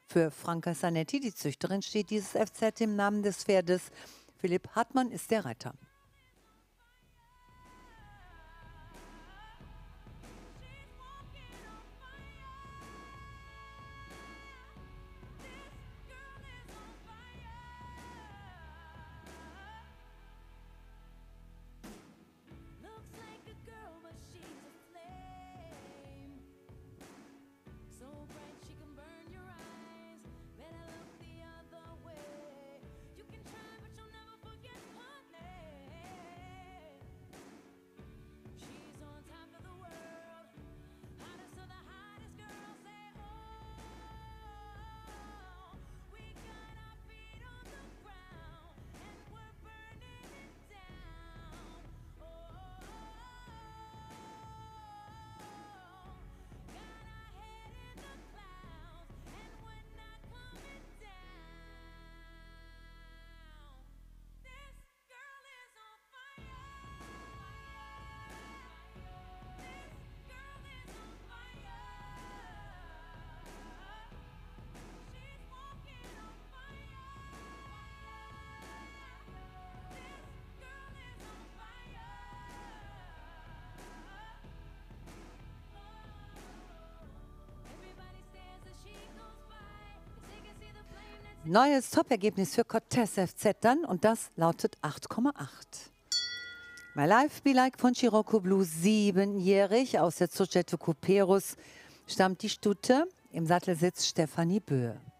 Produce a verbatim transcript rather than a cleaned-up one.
Für Franca Zanetti, die Züchterin, steht dieses F Z im Namen des Pferdes. Philipp Hartmann ist der Reiter. Neues Top-Ergebnis für Cortez F Z dann und das lautet acht Komma acht. My Life Be Like von Scirocco Blue, siebenjährig, aus der Zuchetto Cuperus stammt die Stute. Im Sattel sitzt Stefanie Böhe.